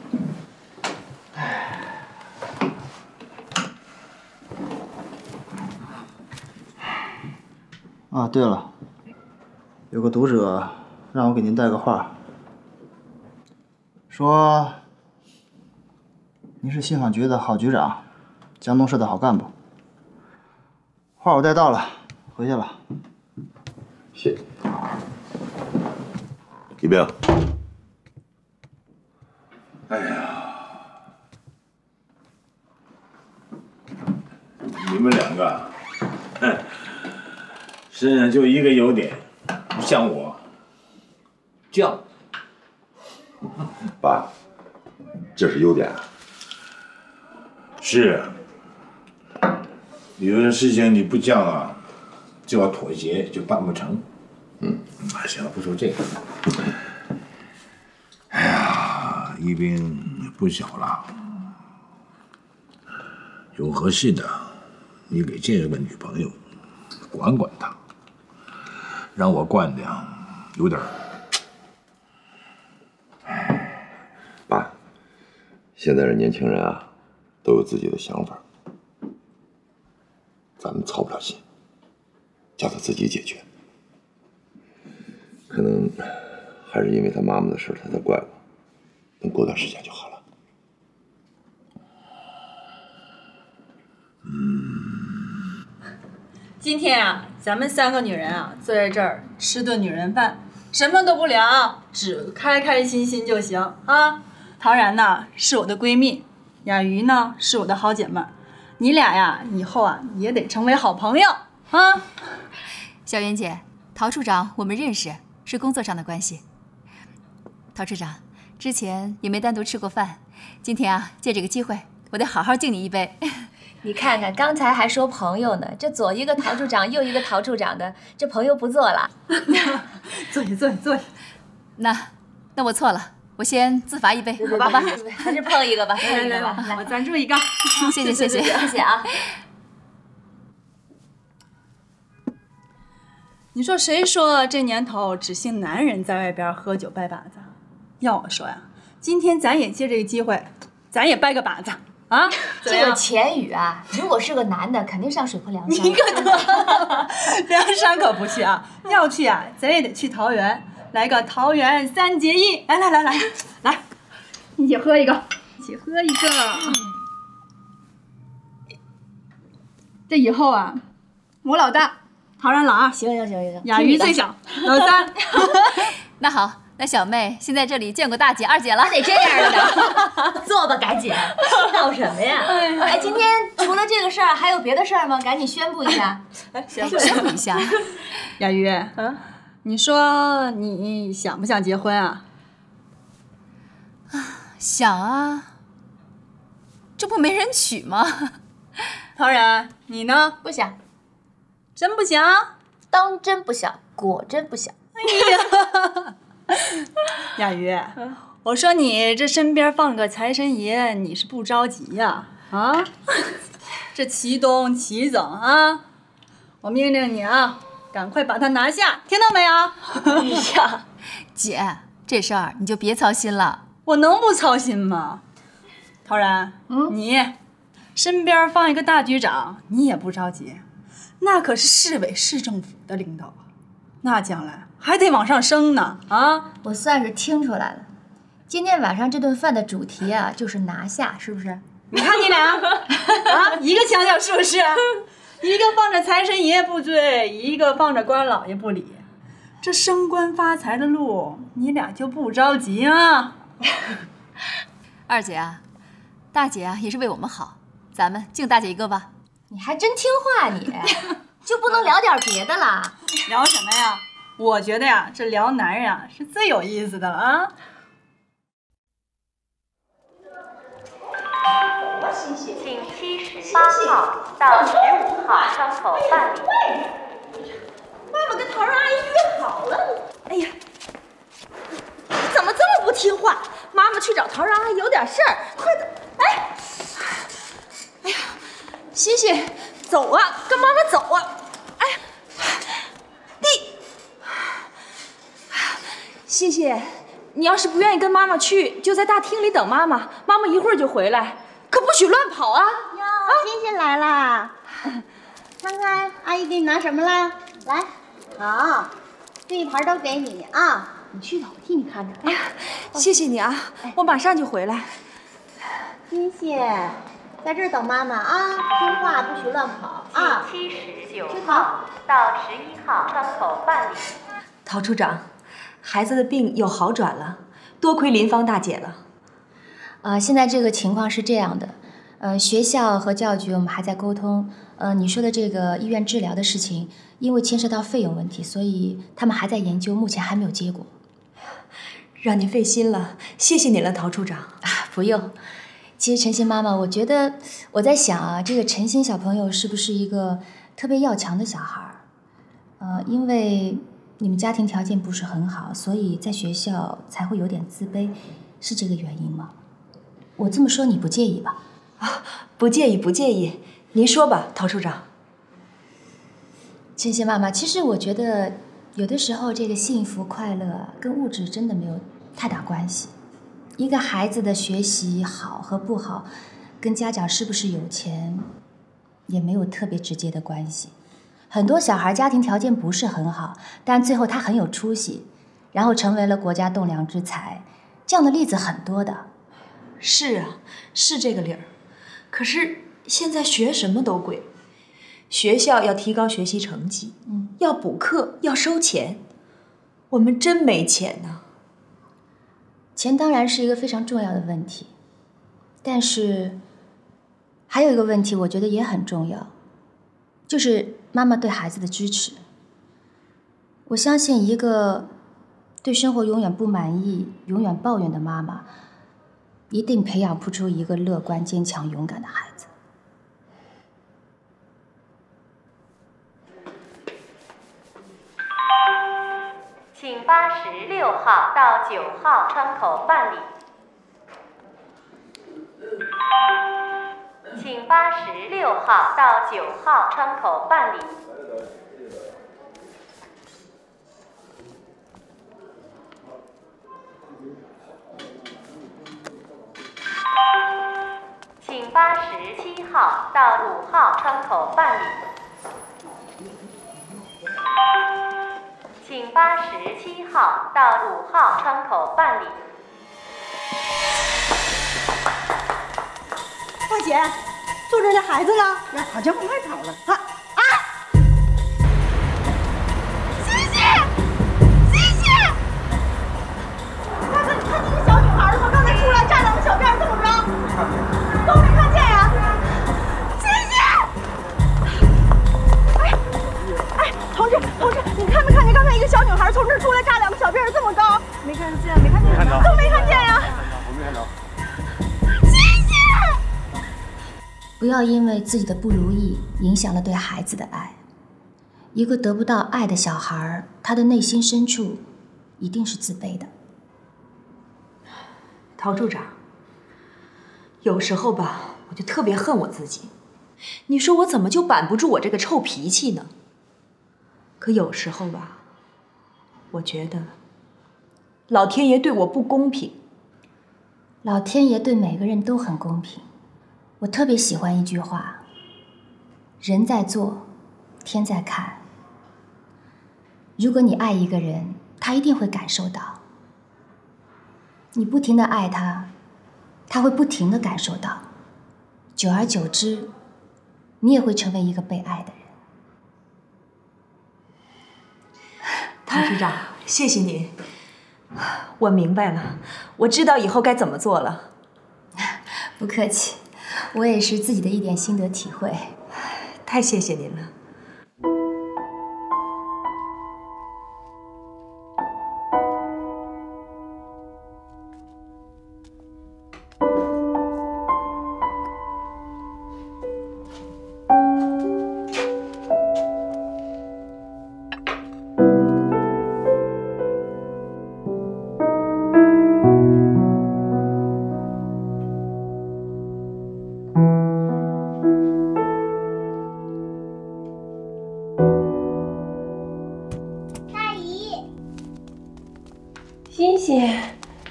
啊，对了，有个读者让我给您带个话，说您是信访局的好局长，江东市的好干部。话我带到了，回去了。 谢谢。一冰。 哎呀，你们两个，哼。身上就一个优点，像我，犟。 爸，这是优点啊。 是。有的事情你不犟啊，就要妥协，就办不成。嗯，啊，行了，不说这个。哎呀，一冰不小了，有合适的，你给介绍个女朋友，管管她。让我惯的呀，有点儿。 爸，现在的年轻人啊，都有自己的想法，咱们操不了心，叫他自己解决。可能还是因为他妈妈的事，他才怪我。等过段时间就好了。 嗯。今天啊，咱们三个女人啊，坐在这儿吃顿女人饭，什么都不聊，只开开心心就行啊。陶然呢是我的闺蜜，雅瑜呢是我的好姐妹，你俩呀以后啊也得成为好朋友啊。 小袁姐，陶处长我们认识，是工作上的关系。陶处长，之前也没单独吃过饭，今天啊借这个机会，我得好好敬你一杯。 你看看，刚才还说朋友呢，这左一个陶处长，右一个陶处长的，这朋友不做了。 坐下，坐下，坐下。 那，那我错了，我先自罚一杯， 好吧？好吧，还是碰一个吧，碰一个吧。 来，我赞助一个。 谢谢，谢谢， 谢谢啊。 你说谁说这年头只兴男人在外边喝酒掰把子？要我说呀，今天咱也借这个机会，咱也掰个把子。啊， 这个钱宇啊，如果是个男的，肯定上水泊梁山。 你可多，梁山可不去啊，要去啊，咱也得去桃园，来个桃园三结义。来来来来来，一起喝一个，一起喝一个。这以后啊，我老大，陶然老二， 行行行行， 雅瑜最小，老三。 那好， 那小妹先在这里见过大姐、二姐了， 得这样的。坐吧，赶紧。闹什么呀？哎，今天除了这个事儿，还有别的事儿吗？赶紧宣布一下。 哎，宣布宣布一下。 雅瑜，嗯，你说你想不想结婚啊？ 啊，想啊。这不没人娶吗？ 陶然，你呢？ 不想。 真不想？ 当真不想，果真不想。 哎呀，雅瑜，我说你这身边放个财神爷，你是不着急呀？啊，这齐东、齐总啊，我命令你啊，赶快把他拿下，听到没有？ 哎呀，姐，这事儿你就别操心了。 我能不操心吗？陶然，嗯，你身边放一个大局长，你也不着急，那可是市委市政府的领导啊，那将来还得往上升呢啊！ 我算是听出来了，今天晚上这顿饭的主题啊，就是拿下，是不是？ 你看你俩啊，一个强调是不是？一个放着财神爷不追，一个放着官老爷不理，这升官发财的路，你俩就不着急啊？ 二姐啊，大姐啊，也是为我们好，咱们敬大姐一个吧。 你还真听话你，就不能聊点别的啦？ 聊什么呀？我觉得呀，这聊男人啊是最有意思的了啊。 请七十八号到十五号窗口办理。 妈妈跟陶然阿姨约好了。哎呀，你怎么这么不听话？妈妈去找陶然阿姨有点事儿，快点！哎，哎呀，欣欣，走啊，跟妈妈走啊！哎，你，欣欣，你要是不愿意跟妈妈去，就在大厅里等妈妈，妈妈一会儿就回来，可不许乱跑啊！ 哟，欣欣来啦！看看阿姨给你拿什么了，来，好，这一盘都给你啊。你去吧，我替你看着。 哎呀，谢谢你啊，我马上就回来。 欣欣，在这儿等妈妈啊，听话，不许乱跑啊。 请七十九号到十一号窗口办理。 陶处长，孩子的病有好转了，多亏林芳大姐了。 呃，现在这个情况是这样的，呃，学校和教育局我们还在沟通。呃，你说的这个医院治疗的事情，因为牵涉到费用问题，所以他们还在研究，目前还没有结果。 让您费心了，谢谢你了，陶处长。 啊，不用。其实陈欣妈妈，我觉得我在想啊，这个陈欣小朋友是不是一个特别要强的小孩儿？呃，因为你们家庭条件不是很好，所以在学校才会有点自卑，是这个原因吗？我这么说你不介意吧？ 啊，不介意，不介意。您说吧，陶处长。 陈欣妈妈，其实我觉得有的时候这个幸福快乐跟物质真的没有太大关系。一个孩子的学习好和不好，跟家长是不是有钱也没有特别直接的关系。很多小孩家庭条件不是很好，但最后他很有出息，然后成为了国家栋梁之才，这样的例子很多的。 是啊，是这个理儿。可是现在学什么都贵，学校要提高学习成绩，嗯，要补课，要收钱，我们真没钱呢。 钱当然是一个非常重要的问题，但是还有一个问题，我觉得也很重要，就是妈妈对孩子的支持。我相信一个对生活永远不满意、永远抱怨的妈妈，一定培养不出一个乐观、坚强、勇敢的孩子。 请八十六号到九号窗口办理。请八十六号到九号窗口办理。请八十七号到五号窗口办理。请八十七号到五号窗口办理。 大姐，坐这的孩子呢？呀，好家伙，快跑了！啊啊！ 欣欣，欣欣， 不要因为自己的不如意影响了对孩子的爱。一个得不到爱的小孩，他的内心深处一定是自卑的。 陶处长，有时候吧，我就特别恨我自己。你说我怎么就板不住我这个臭脾气呢？可有时候吧，我觉得老天爷对我不公平。 老天爷对每个人都很公平。我特别喜欢一句话：人在做，天在看。如果你爱一个人，他一定会感受到。你不停地爱他，他会不停地感受到。久而久之，你也会成为一个被爱的人。 陶处长，谢谢您，我明白了，我知道以后该怎么做了。 不客气，我也是自己的一点心得体会。 太谢谢您了。 欣欣，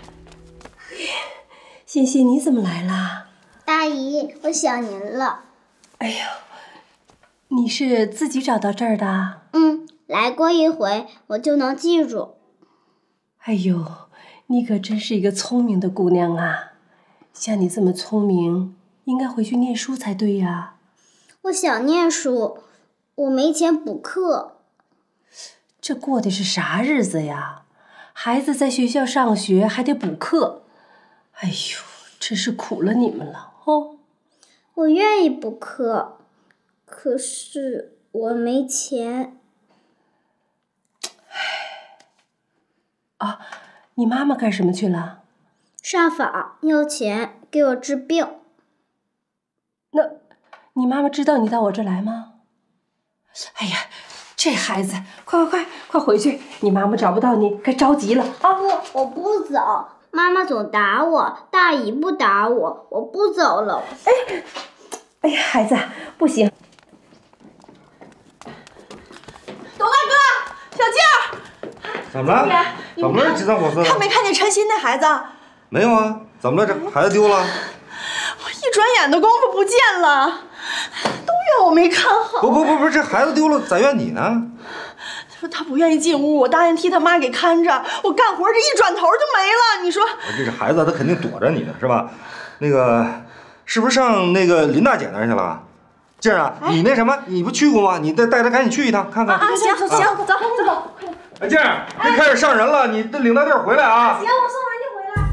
欣欣，你怎么来啦？ 大姨，我想您了。 哎呀，你是自己找到这儿的？ 嗯，来过一回，我就能记住。 哎呦，你可真是一个聪明的姑娘啊！像你这么聪明，应该回去念书才对呀。 我想念书，我没钱补课。 这过的是啥日子呀？孩子在学校上学还得补课，哎呦，真是苦了你们了哦。 我愿意补课，可是我没钱。 啊，你妈妈干什么去了？ 上访要钱给我治病。 那，你妈妈知道你到我这来吗？哎呀，这孩子，快快快快回去！你妈妈找不到你，该着急了啊！ 不，我不走。妈妈总打我，大姨不打我，我不走了。 哎，哎呀，孩子，不行。 董大哥，小静， 怎么了？怎么了？急三火四的。 看没看见陈鑫那孩子？ 没有啊，怎么了？这孩子丢了？ 我一转眼的功夫不见了，都怨我没看好。 不不不不，这孩子丢了，咋怨你呢？ 说他不愿意进屋，我答应替他妈给看着。我干活这一转头就没了，你说？ 这是孩子，他肯定躲着你呢，是吧？那个，是不是上那个林大姐那儿去了？静儿啊，哎、你那什么，你不去过吗？你带带他赶紧去一趟，看看。 啊，行行，走走走。 哎，静儿，这开始上人了，你得领到地儿回来啊。 行，我送完就回来。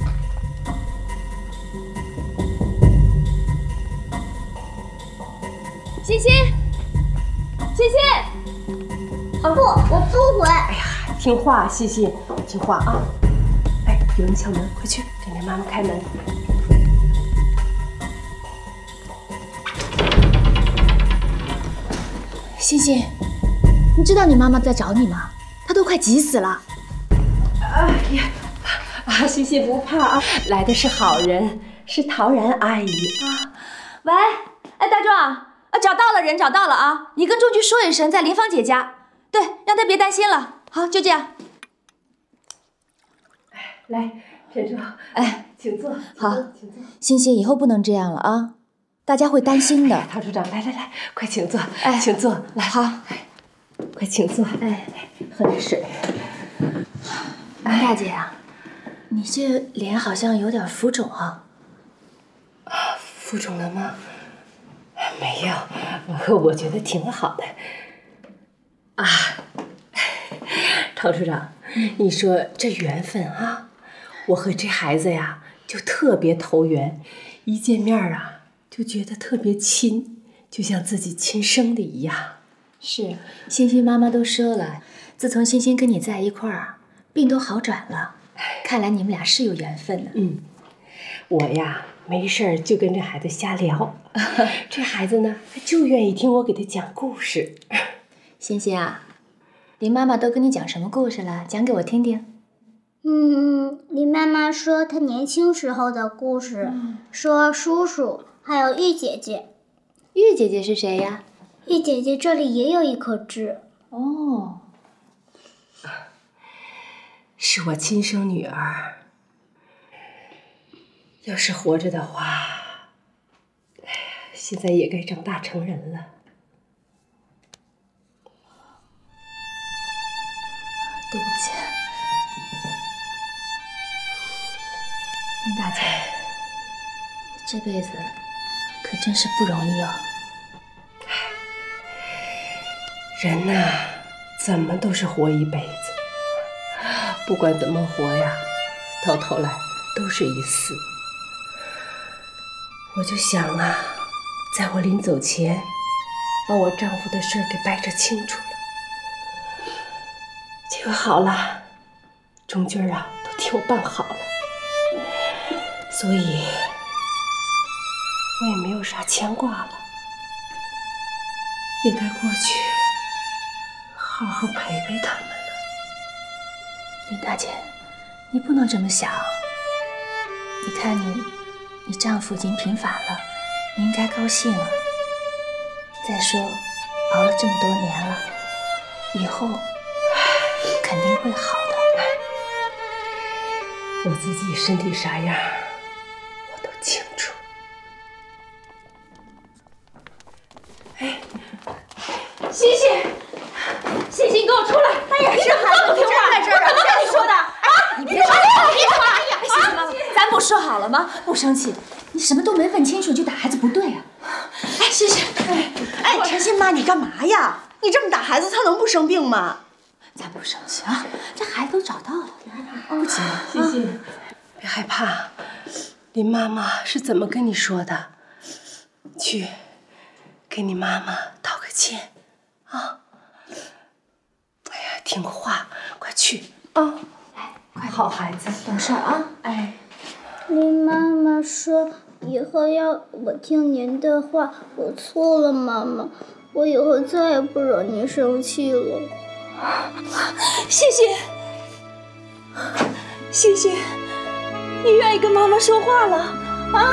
欣欣，欣欣。 不，我不回。 哎呀，听话，欣欣，听话啊！哎，有人敲门，快去给那妈妈开门。 欣欣，你知道你妈妈在找你吗？她都快急死了。 哎呀，啊，欣欣不怕啊，来的是好人，是陶然阿姨啊。喂，哎，大壮，啊，找到了人，找到了啊！你跟钟局说一声，在林芳姐家。对，让他别担心了。好，就这样。 哎，来，陈叔， 哎， 请坐。 好，请坐。欣欣，以后不能这样了啊，大家会担心的。 哎、陶处长，来来来，快请坐。 哎， 请坐。来， 好， 哎，快请坐。哎，喝点水。 林大姐啊，你这脸好像有点浮肿啊。 啊，浮肿了吗？没有，我我觉得挺好的。啊，陶处长，嗯、你说这缘分啊，我和这孩子呀就特别投缘，一见面啊就觉得特别亲，就像自己亲生的一样。 是，欣欣妈妈都说了，自从欣欣跟你在一块儿，病都好转了，看来你们俩是有缘分的。 嗯，我呀没事儿就跟这孩子瞎聊。这孩子呢，他就愿意听我给他讲故事。 欣欣啊，林妈妈都跟你讲什么故事了？讲给我听听。 嗯，林妈妈说她年轻时候的故事，嗯、说叔叔还有玉姐姐。 玉姐姐是谁呀？ 玉姐姐这里也有一颗痣。 哦， 是我亲生女儿。要是活着的话，哎呀，现在也该长大成人了。 对不起，林大姐，这辈子可真是不容易哦。 人呐，怎么都是活一辈子，不管怎么活呀，到头来都是一死。我就想啊，在我临走前，把我丈夫的事儿给掰扯清楚了。结果好了，中军儿啊都替我办好了，所以我也没有啥牵挂了，也该过去好好陪陪他们了。 林大姐，你不能这么想。你看你，你丈夫已经平反了，你应该高兴啊。再说，熬了这么多年了，以后肯定会好的。 我自己身体啥样，我都清楚。 哎，欣欣，欣欣，你给我出来！哎呀，这孩子，你站在这儿啊！我跟你说的啊，你别说，别说！哎呀，欣欣妈妈，咱不说好了吗？不生气。 你什么都没问清楚就打孩子不对啊！ 哎，欣欣，哎，哎，陈欣妈，你干嘛呀？你这么打孩子，他能不生病吗？ 咱不生气啊，这孩子都找到了，不急了。 欣欣，别害怕，林妈妈是怎么跟你说的？去，给你妈妈道个歉，啊！哎呀，听个话，快去啊！ 来，快， 好孩子， 懂事啊！ 哎， 林妈妈说以后要我听您的话，我错了，妈妈，我以后再也不惹您生气了。 谢谢，谢谢，你愿意跟妈妈说话了啊！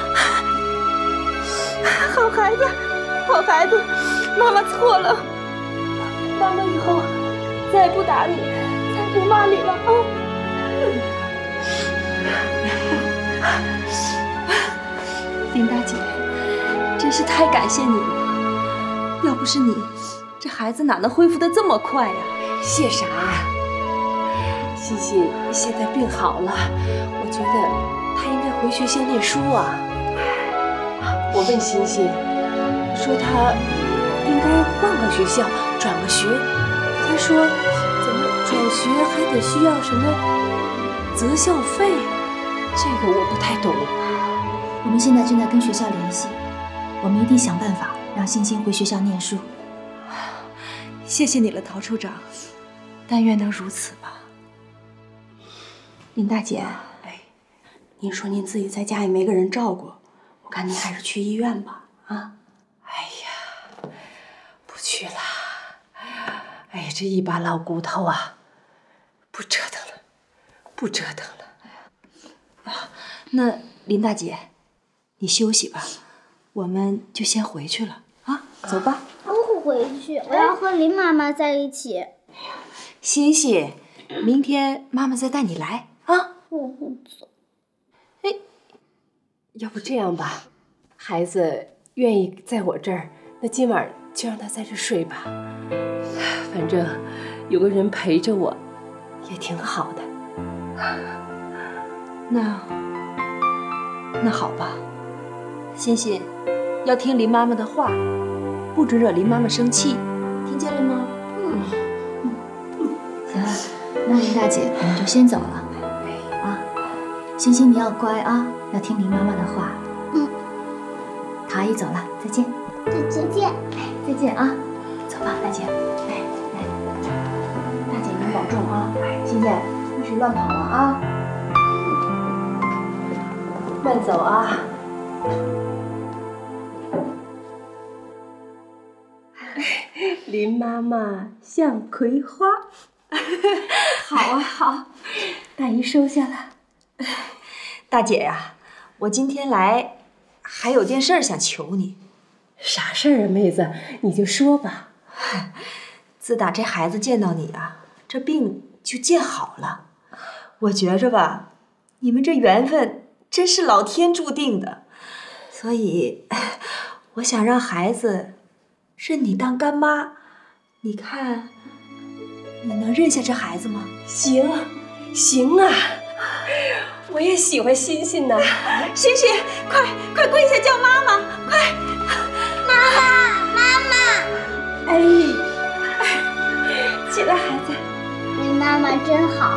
好孩子，好孩子，妈妈错了，妈妈以后再也不打你，再也不骂你了啊！林大姐，真是太感谢你了，要不是你，这孩子哪能恢复得这么快呀？ 谢啥呀？欣欣现在病好了，我觉得她应该回学校念书啊。我问欣欣，说她应该换个学校，转个学。她说，怎么转学还得需要什么择校费？这个我不太懂。 我们现在正在跟学校联系，我们一定想办法让欣欣回学校念书。 谢谢你了，陶处长，但愿能如此吧。林大姐，哎，您说您自己在家也没个人照顾，我看您还是去医院吧，啊？ 哎呀，不去了。哎呀，这一把老骨头啊，不折腾了，不折腾了。 啊，那林大姐，你休息吧，我们就先回去了啊，走吧。 我不回去，我要和林妈妈在一起。 欣欣，明天妈妈再带你来啊。 我不走。 哎，要不这样吧，孩子愿意在我这儿，那今晚就让他在这睡吧。反正有个人陪着我，也挺好的。 那那好吧，欣欣，要听林妈妈的话，不准惹林妈妈生气，听见了吗？ 嗯嗯嗯。行了，那林大姐，我们就先走了。啊，欣欣你要乖啊，要听林妈妈的话。 嗯。 陶阿姨走了，再见。 再见。 哎，再见啊，走吧，大姐。来来，大姐您保重啊，欣欣，不许乱跑了啊。 慢走啊。林妈妈像葵花。好啊好，大姨收下了。 大姐呀，我今天来还有件事儿想求你。 啥事儿啊，妹子，你就说吧。 自打这孩子见到你啊，这病就见好了。我觉着吧，你们这缘分真是老天注定的，所以我想让孩子认你当干妈。你看，你能认下这孩子吗？ 行，行啊，我也喜欢欣欣呢。 欣欣，快快跪下叫妈妈，快！ 妈妈，妈妈！ 哎，起来，孩子。 你妈妈真好。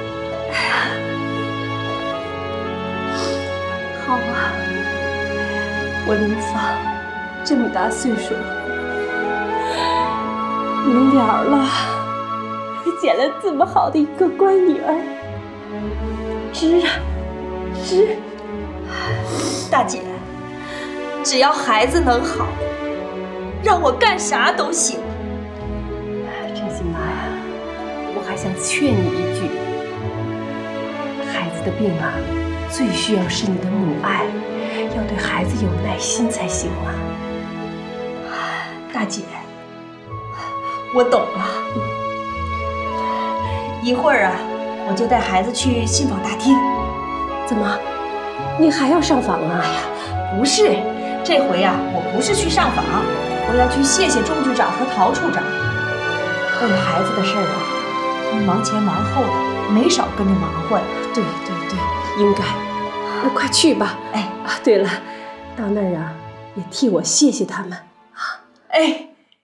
好啊，我林芳这么大岁数了，临了了，还捡了这么好的一个乖女儿，值啊，值！ 大姐，只要孩子能好，让我干啥都行。 真心妈呀，我还想劝你一句，孩子的病啊，最需要是你的母爱，要对孩子有耐心才行啊。 大姐，我懂了。一会儿啊，我就带孩子去信访大厅。 怎么，你还要上访啊？ 哎呀，不是，这回啊，我不是去上访，我要去谢谢钟局长和陶处长。为了孩子的事儿啊，他们忙前忙后的，没少跟着忙活呀。 对对对，应该。那快去吧。 哎啊，对了，到那儿啊，也替我谢谢他们啊。 哎。